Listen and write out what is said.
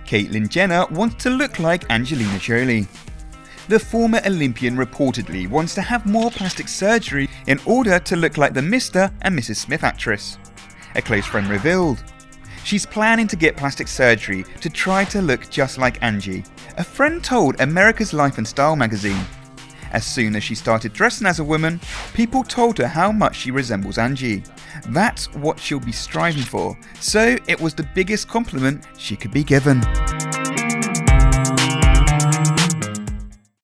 Caitlyn Jenner wants to look like Angelina Jolie. The former Olympian reportedly wants to have more plastic surgery in order to look like the Mr. and Mrs. Smith actress. A close friend revealed. She's planning to get plastic surgery to try to look just like Angie, a friend told America's Life and Style magazine. As soon as she started dressing as a woman, people told her how much she resembles Angie. That's what she'll be striving for, so it was the biggest compliment she could be given.